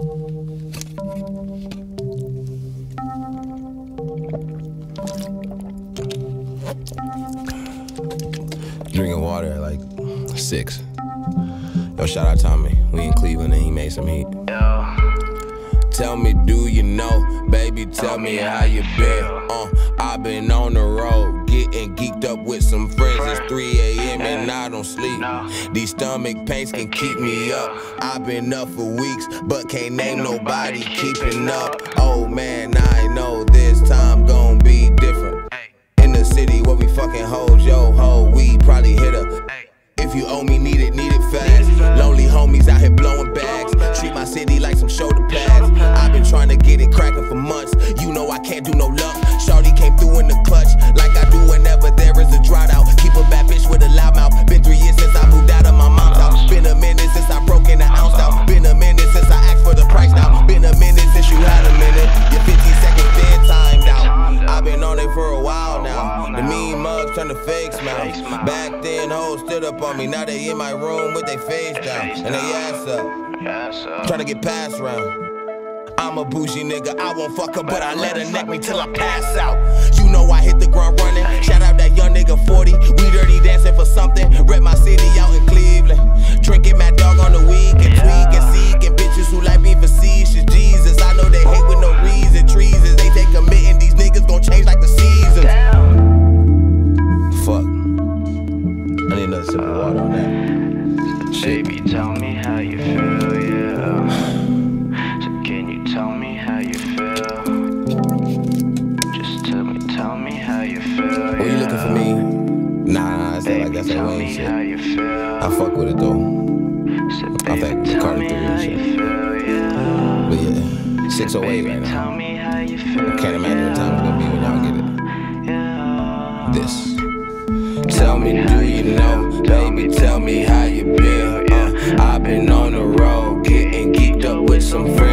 Drinking water at like 6. Yo, shout out Tommy. We in Cleveland and he made some heat. Tell me, do you know? Baby, tell me how you been. I've been on the road, getting geeked up with some friends. It's 3 a.m. and I don't sleep. These stomach pains can keep me up. I've been up for weeks, but can't name nobody keeping up. Oh man, I know this time gon' be different. In the city where we fucking hoes, yo ho, we probably hit her. If you owe me, need it fast. Lonely homies out here blowing bags. Treat my city like some shoulder pads. I've been trying to get it cracking for months. You know I can't do no luck. Shawty came through in the clutch, like I do whenever there is a drought out. Keep a bad bitch with a loud mouth. Been 3 years since I moved out of my mom's house. Been a minute since I broke in the ounce out. Been a minute since I asked for the price now. Been a minute since you had a minute. Your 50 seconds been timed out. I've been on it for a while now. The mean mugs turn to fake smiles. Back then hoes stood up on me. Now they in my room with their face down and they ass up, trying to get passed round. I'm a bougie nigga, I won't fuck her, but I let her neck me till I pass out. You know I hit the ground running. Shout out that young nigga 40. We dirty dancing for something. Rep my city out in Cleveland. Drinking Mad Dog on the week and tweaking, seeking bitches who like me facetious. Jesus, I know they hate with no reason. Treasons, they take committing. These niggas gon' change like the seasons. Fuck. I need another sip of water on that. Shit. Baby, tell me how you feel, yeah. So can you tell me how you feel? Just tell me how you feel, yeah. Oh, you looking for me? Nah, it's not like that's that Wayne shit. I fuck with it though. I think the Carter 3 and shit. But yeah, 608 right now. I can't imagine what time it's gonna be when y'all get it. This. Tell me, do you know? Baby, tell me how you been. I've been on the road, getting geeked up with some friends.